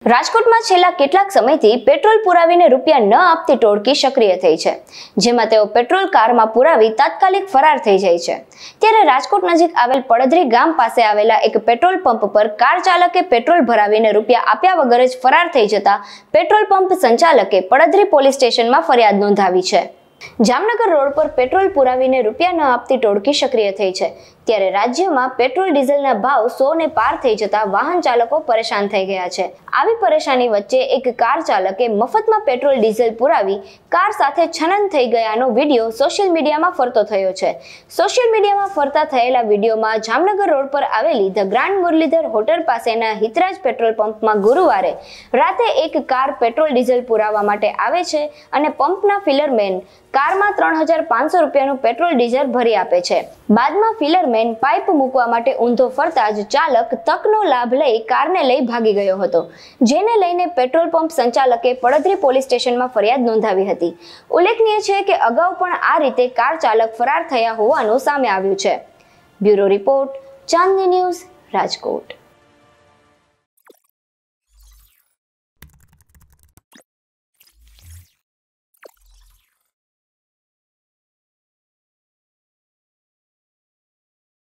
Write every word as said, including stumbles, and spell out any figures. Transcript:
રાજકોટમાં છેલ્લા કેટલાક સમયથી પેટ્રોલ પુરાવીને રૂપિયા ન આપતી ટોળકી સક્રિય થઈ છે, જેમાં તેઓ પેટ્રોલ કારમાં પુરાવી તાત્કાલિક ફરાર થઈ જાય છે। ત્યારે રાજકોટ નજીક આવેલ પડધરી ગામ પાસે આવેલા એક પેટ્રોલ પંપ પર કાર ચાલકે પેટ્રોલ ભરાવીને રૂપિયા આપ્યા વગર જ ફરાર થઈ જતા પેટ્રોલ પંપ સંચાલકે પડધરી પોલીસ સ્ટેશનમાં ફરિયાદ નોંધાવી છે। જામનગર રોડ પર પેટ્રોલ પુરાવીને રૂપિયા ન આપતી ટોળકી સક્રિય થઈ છે, ત્યારે રાજ્યમાં પેટ્રોલ ડીઝલના ભાવ સો ને પાર થઈ જતા વાહન ચાલકો પરેશાન થઈ ગયા છે। આવી પરેશાની વચ્ચે એક કાર ચાલકે મફતમાં પેટ્રોલ ડીઝલ પુરાવી કાર સાથે છનન થઈ ગયાનો વિડીયો સોશિયલ મીડિયામાં ફરતો થયો છે। સોશિયલ મીડિયામાં ફરતા થયેલા વિડીયોમાં જામનગર રોડ પર આવેલી ધ ગ્રાન્ડ મુરલીધર હોટલ પાસેના હિતરાજ પેટ્રોલ પંપમાં ગુરુવારે રાતે એક કાર પેટ્રોલ ડીઝલ પુરાવવા માટે આવે છે અને પંપના ફિલરમેન કારમાં ત્રણ હજાર પાંચસો રૂપિયાનું પેટ્રોલ ડીઝલ ભરી આપે છે। બાદમાં ફિલરમેન પાઇપ મૂકવા માટે ઊંધો ફરતા જ ચાલક તકનો લાભ લઈ કારને લઈ ભાગી ગયો હતો, જેને લઈને પેટ્રોલ પંપ સંચાલકે પડધરી પોલીસ સ્ટેશનમાં ફરિયાદ નોંધાવી હતી। ઉલ્લેખનીય છે કે અગાઉ પણ આ રીતે કાર ચાલક ફરાર થયા હોવાનું સામે આવ્યું છે। Bureau report, Chandni news, Rajkot.